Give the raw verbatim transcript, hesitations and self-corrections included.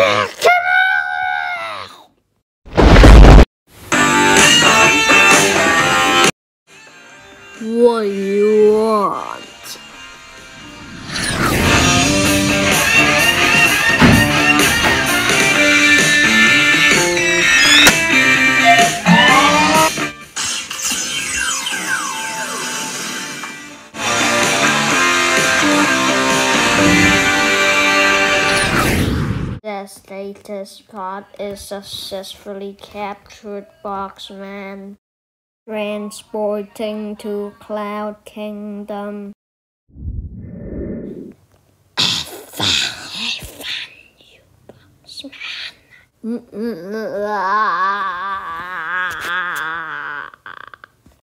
What do you want? The status pod is successfully captured, Boxman. Transporting to Cloud Kingdom. I found you, Boxman.